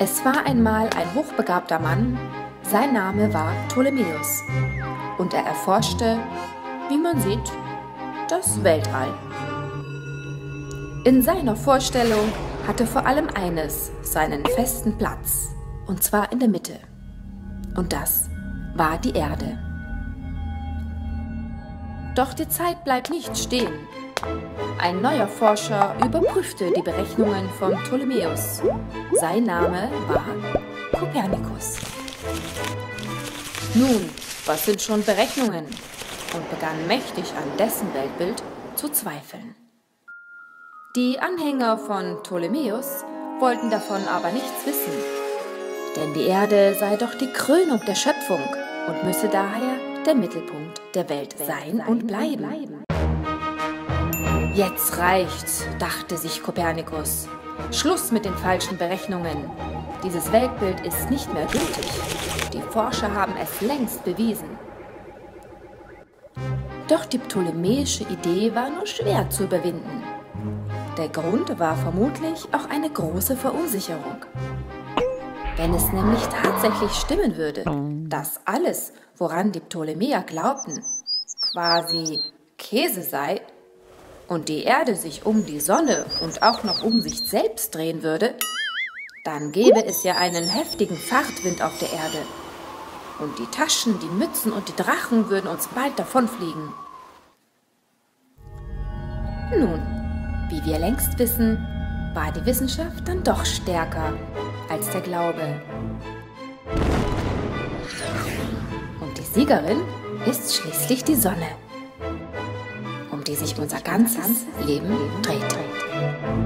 Es war einmal ein hochbegabter Mann, sein Name war Ptolemäus, und er erforschte, wie man sieht, das Weltall. In seiner Vorstellung hatte vor allem eines seinen festen Platz, und zwar in der Mitte. Und das war die Erde. Doch die Zeit bleibt nicht stehen. Ein neuer Forscher überprüfte die Berechnungen von Ptolemäus. Sein Name war Kopernikus. Nun, was sind schon Berechnungen? Und begann mächtig an dessen Weltbild zu zweifeln. Die Anhänger von Ptolemäus wollten davon aber nichts wissen, denn die Erde sei doch die Krönung der Schöpfung und müsse daher der Mittelpunkt der Welt sein und bleiben. Jetzt reicht's, dachte sich Kopernikus. Schluss mit den falschen Berechnungen. Dieses Weltbild ist nicht mehr gültig. Die Forscher haben es längst bewiesen. Doch die ptolemäische Idee war nur schwer zu überwinden. Der Grund war vermutlich auch eine große Verunsicherung. Wenn es nämlich tatsächlich stimmen würde, dass alles, woran die Ptolemäer glaubten, quasi Käse sei und die Erde sich um die Sonne und auch noch um sich selbst drehen würde, dann gäbe es ja einen heftigen Fahrtwind auf der Erde. Und die Taschen, die Mützen und die Drachen würden uns bald davonfliegen. Nun, wie wir längst wissen, war die Wissenschaft dann doch stärker als der Glaube. Und die Siegerin ist schließlich die Sonne, um die sich unser ganzes Leben dreht.